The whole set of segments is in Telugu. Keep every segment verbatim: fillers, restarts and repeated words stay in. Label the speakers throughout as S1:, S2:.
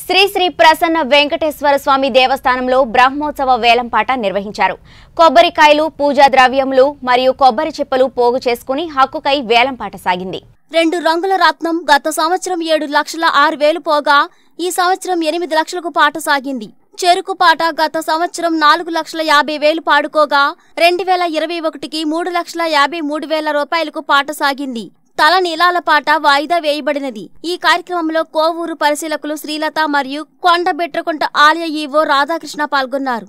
S1: శ్రీ శ్రీ ప్రసన్న వెంకటేశ్వర స్వామి దేవస్థానంలో బ్రహ్మోత్సవ వేలంపాట నిర్వహించారు. కొబ్బరికాయలు, పూజా ద్రవ్యములు మరియు కొబ్బరి చిప్పలు పోగు చేసుకుని హక్కుకై వేలంపాట సాగింది.
S2: రెండు రంగుల రత్నం గత సంవత్సరం ఏడు లక్షల ఆరు వేలు పోగా ఈ సంవత్సరం ఎనిమిది లక్షలకు పాట సాగింది. చెరుకు పాట గత సంవత్సరం నాలుగు లక్షల యాభై వేలు పాడుకోగా రెండు వేల ఇరవై ఒకటికి మూడు లక్షల యాభై మూడు వేల రూపాయలకు పాట సాగింది. తల నీలాల పాట వాయిదా వేయబడినది. ఈ కార్యక్రమంలో కోవూరు పరిశీలకులు శ్రీలత మరియు కొండబెట్రకుంట ఆలయ ఈవో రాధాకృష్ణ పాల్గొన్నారు.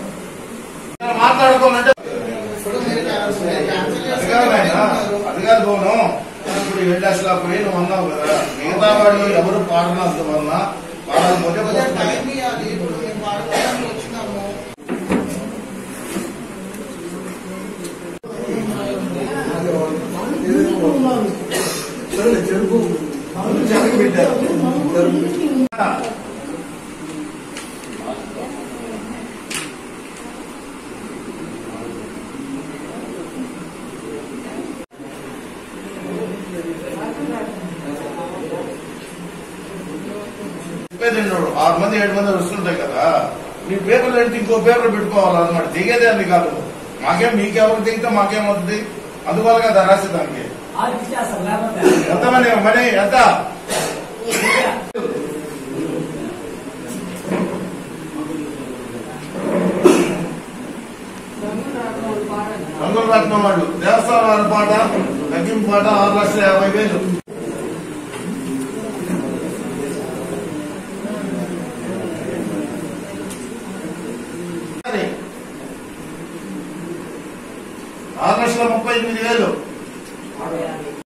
S3: ఆరు మంది ఏడు మంది వస్తుంటాయి కదా, నీ పేపర్లు ఏంటి ఇంకో పేపర్ పెట్టుకోవాలన్నమాట. దిగేదే అది కాదు, మాకేం మీకెవరు దిగితే మాకేమవుతుంది, అందువల్ల కదా రాసి దానికి ఎంత మనీ మనీ ఎంత రంగుల రత్నం వాళ్ళు దేవస్థానం వారి పాట తగ్గింపు పాట ఆరు లక్షల యాభై వేలు. ఆరు లక్షల ముప్పై ఎనిమిది వేలు